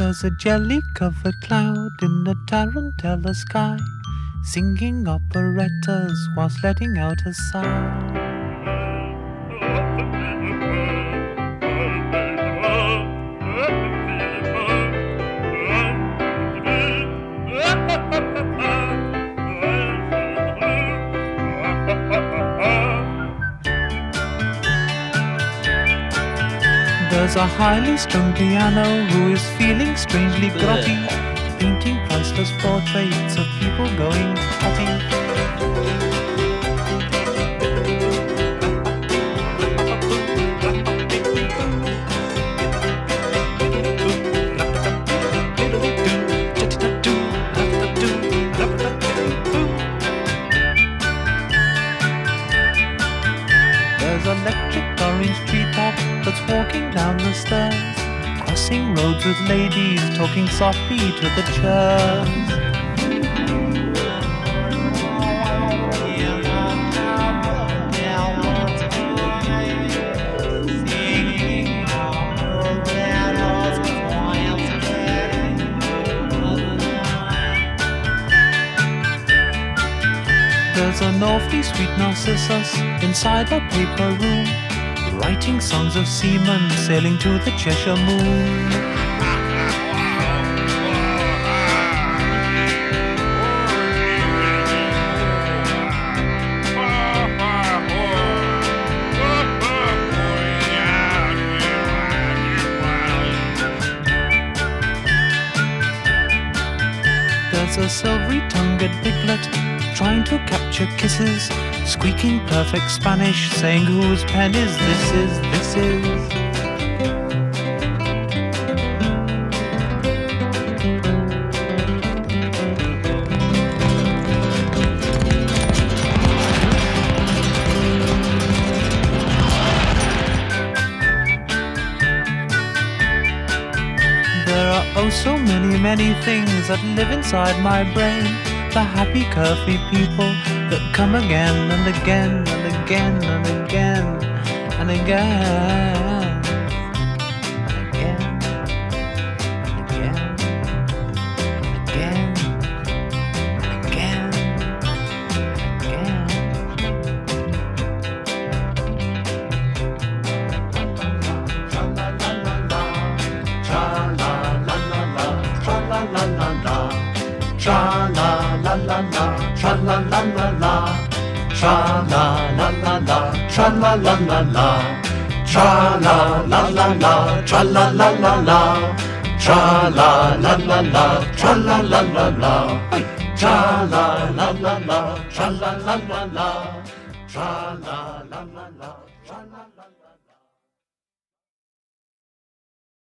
There's a jelly-covered cloud in the tarantella sky, singing operettas whilst letting out a sigh. There's a highly strung piano who is feeling strangely grotty, painting priceless portraits of people going potty. There's an electric orange treetop that's walking down the stairs, crossing roads with ladies talking softly to the chairs. There's an awfully sweet Narcissus inside a paper room, writing songs of seamen sailing to the Cheshire Moon. There's a silvery-tongued piglet trying to capture kisses, squeaking perfect Spanish, saying whose pen is this is, this is. There are oh so many, many things that live inside my brain. The happy, curvy people that come again and again and again and again and again and again and again and again and again. Tra la la la la, tra la la la la, tra la la la la, tra la la la la, tra la la la la, tra la la la la, tra la la la la, tra la la la la, tra la la la la, tra la la la la, tra la la la la.